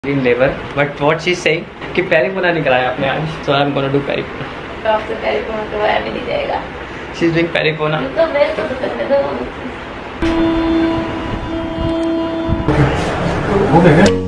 in labor, but what she's saying कि पेरिपोना नहीं कराया आपने आज, so I'm gonna do पेरिपोना. तो आपसे पेरिपोना करवाया भी नहीं जाएगा. She's doing पेरिपोना. तो मेरे को तो करने दो. हो गया क्या?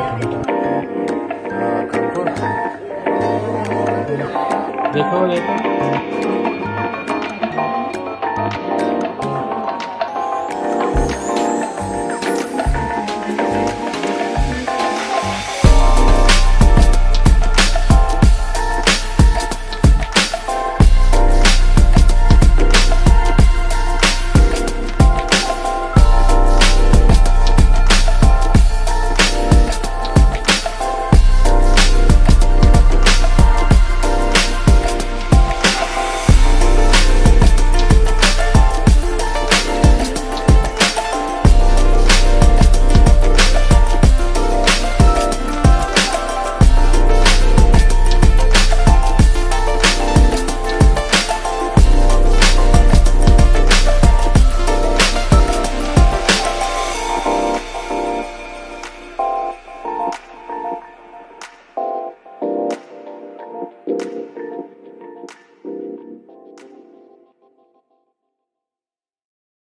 देखो देखो